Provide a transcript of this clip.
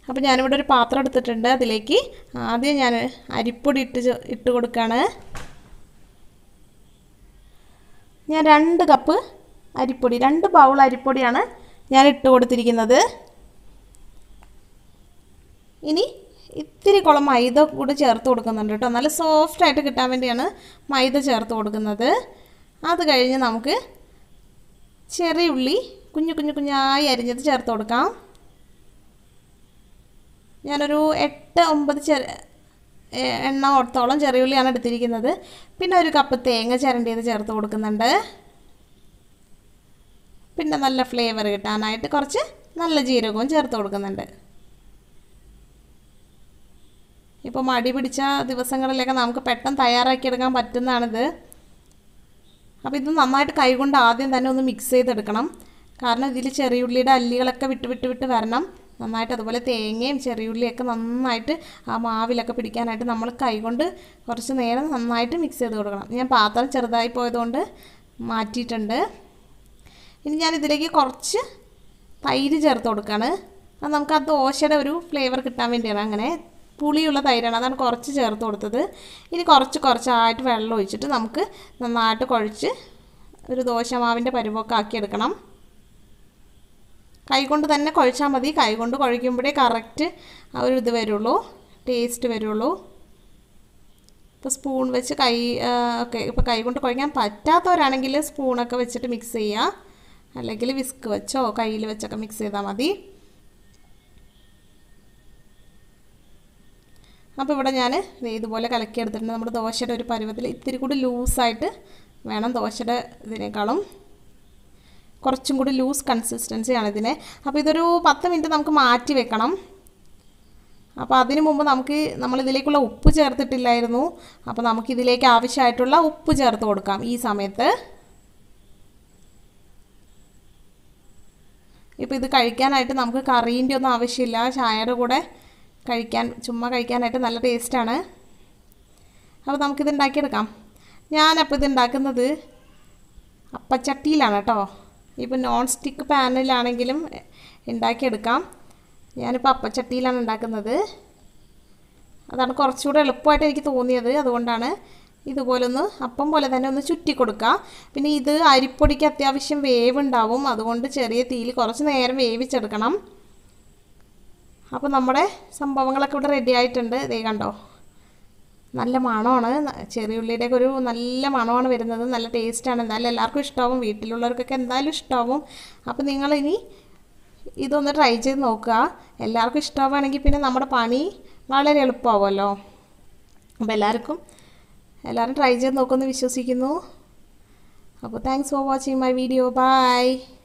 അപ്പോൾ ഞാനിവിടെ ഒരു പാത്രം എടുത്തിട്ടുണ്ട്. അതിലേക്ക് ആദ്യം ഞാൻ അരിപ്പൊടി ഇട്ട് കൊടുക്കുകയാണ്. ഞാൻ 2 കപ്പ് അരിപ്പൊടി, 2 ബൗൾ അരിപ്പൊടിയാണ് ഞാൻ ഇട്ട് കൊടുത്തിരിക്കുന്നത്. ഇനി ഇത്തിരി കുളം മൈദ കൂടി ചേർത്ത് കൊടുക്കുന്നുണ്ട് കേട്ടോ. നല്ല സോഫ്റ്റായിട്ട് കിട്ടാൻ വേണ്ടിയാണ് മൈദ ചേർത്ത് കൊടുക്കുന്നത്. അത് കഴിഞ്ഞ് നമുക്ക് ചെറിയ ഉള്ളി കുഞ്ഞായി അരിഞ്ഞത് ചേർത്ത് കൊടുക്കാം. ഞാനൊരു 8-9 എണ്ണത്തോളം ചെറിയ ഉള്ളിയാണ് എടുത്തിരിക്കുന്നത്. പിന്നെ 1 കപ്പ് തേങ്ങ ചിരണ്ടിയത് ചേർത്ത് കൊടുക്കുന്നുണ്ട്. പിന്നെ നല്ല ഫ്ലേവർ കിട്ടാനായിട്ട് കുറച്ച് നല്ല ജീരകവും ചേർത്ത് കൊടുക്കുന്നുണ്ട്. ഇപ്പോൾ മടി പിടിച്ച ദിവസങ്ങളിലൊക്കെ നമുക്ക് പെട്ടെന്ന് തയ്യാറാക്കിയെടുക്കാൻ പറ്റുന്നതാണിത്. അപ്പോൾ ഇത് നന്നായിട്ട് കൈകൊണ്ട് ആദ്യം തന്നെ ഒന്ന് മിക്സ് ചെയ്തെടുക്കണം. കാരണം ഇതിൽ ചെറിയുള്ളിയുടെ അല്ലികളൊക്കെ വിട്ട് വരണം നന്നായിട്ട്. അതുപോലെ തേങ്ങയും ചെറിയുള്ളിയൊക്കെ നന്നായിട്ട് ആ മാവിലൊക്കെ പിടിക്കാനായിട്ട് നമ്മൾ കൈകൊണ്ട് കുറച്ച് നേരം നന്നായിട്ട് മിക്സ് ചെയ്ത് കൊടുക്കണം. ഞാൻ പാത്രം ചെറുതായി പോയതുകൊണ്ട് മാറ്റിയിട്ടുണ്ട്. ഇനി ഞാൻ ഇതിലേക്ക് കുറച്ച് തൈര് ചേർത്ത് കൊടുക്കുകയാണ്. അത് നമുക്ക് ആ ദോശയുടെ ഒരു ഫ്ലേവർ കിട്ടാൻ വേണ്ടിയാണ്. അങ്ങനെ പുളിയുള്ള തൈരാണ്, അതാണ് കുറച്ച് ചേർത്ത് കൊടുത്തത്. ഇനി കുറച്ചായിട്ട് വെള്ളം ഒഴിച്ചിട്ട് നമുക്ക് നന്നായിട്ട് കുഴച്ച് ഒരു ദോശമാവിൻ്റെ പരുവമൊക്കെ ആക്കിയെടുക്കണം. കൈകൊണ്ട് തന്നെ കുഴച്ചാൽ മതി. കൈകൊണ്ട് കുഴയ്ക്കുമ്പോഴേ കറക്റ്റ് ആ ഒരു ഇത് വരുള്ളൂ, ടേസ്റ്റ് വരുള്ളൂ. ഇപ്പോൾ സ്പൂൺ വെച്ച് ഒക്കെ ഇപ്പോൾ കൈകൊണ്ട് കുഴയ്ക്കാൻ പറ്റാത്തവരാണെങ്കിൽ സ്പൂണൊക്കെ വെച്ചിട്ട് മിക്സ് ചെയ്യുക, അല്ലെങ്കിൽ വിസ്ക് വെച്ചോ കയ്യിൽ വെച്ചൊക്കെ മിക്സ് ചെയ്താൽ മതി. അപ്പോൾ ഇവിടെ ഞാൻ ഇതുപോലെ കലക്കിയെടുത്തിട്ടുണ്ട്. നമ്മുടെ ദോശയുടെ ഒരു പരുവത്തിൽ ഇത്തിരി കൂടി ലൂസായിട്ട് വേണം, ദോശയുടെ ഇതിനേക്കാളും കുറച്ചും കൂടി ലൂസ് കൺസിസ്റ്റൻസിയാണ് ഇതിന്. അപ്പോൾ ഇതൊരു 10 മിനിറ്റ് നമുക്ക് മാറ്റി വെക്കണം. അപ്പോൾ അതിനു മുമ്പ് നമ്മളിതിലേക്കുള്ള ഉപ്പ് ചേർത്തിട്ടില്ലായിരുന്നു. അപ്പോൾ നമുക്കിതിലേക്ക് ആവശ്യമായിട്ടുള്ള ഉപ്പ് ചേർത്ത് കൊടുക്കാം ഈ സമയത്ത്. ഇപ്പോൾ ഇത് കഴിക്കാനായിട്ട് നമുക്ക് കറീൻ്റെ ഒന്നും ആവശ്യമില്ല. ചായയുടെ കൂടെ ചുമ്മാ കഴിക്കാനായിട്ട് നല്ല ടേസ്റ്റാണ്. അപ്പോൾ നമുക്കിത് ഉണ്ടാക്കിയെടുക്കാം. ഞാനപ്പോൾ ഇത് ഉണ്ടാക്കുന്നത് അപ്പച്ചട്ടിയിലാണ് കേട്ടോ. ഇപ്പോൾ നോൺ സ്റ്റിക്ക് പാനിലാണെങ്കിലും ഉണ്ടാക്കിയെടുക്കാം. ഞാനിപ്പോൾ അപ്പച്ചട്ടിയിലാണ് ഉണ്ടാക്കുന്നത്. അതാണ് കുറച്ചുകൂടെ എളുപ്പമായിട്ട് എനിക്ക് തോന്നിയത്. അതുകൊണ്ടാണ് ഇതുപോലൊന്ന് അപ്പം പോലെ തന്നെ ഒന്ന് ചുറ്റി കൊടുക്കുക. പിന്നെ ഇത് അരിപ്പൊടിക്ക് അത്യാവശ്യം വേവുണ്ടാവും, അതുകൊണ്ട് ചെറിയ തീയിൽ കുറച്ച് നേരം വേവിച്ചെടുക്കണം. അപ്പോൾ നമ്മുടെ സംഭവങ്ങളൊക്കെ ഇവിടെ റെഡി ആയിട്ടുണ്ട്. ഇതേ കണ്ടോ, നല്ല മണമാണ്. ചെറിയുള്ളിയുടെയൊക്കെ ഒരു നല്ല മണമാണ് വരുന്നത്. നല്ല ടേസ്റ്റാണ്. എന്തായാലും എല്ലാവർക്കും ഇഷ്ടമാവും, വീട്ടിലുള്ളവർക്കൊക്കെ എന്തായാലും ഇഷ്ടമാവും. അപ്പോൾ നിങ്ങളിനി ഇതൊന്ന് ട്രൈ ചെയ്ത് നോക്കുക. എല്ലാവർക്കും ഇഷ്ടമാവുകയാണെങ്കിൽ പിന്നെ നമ്മുടെ പണി വളരെ എളുപ്പമാവുമല്ലോ. അപ്പോൾ എല്ലാവരും ട്രൈ ചെയ്ത് നോക്കുമെന്ന് വിശ്വസിക്കുന്നു. അപ്പോൾ thanks for watching my video. By.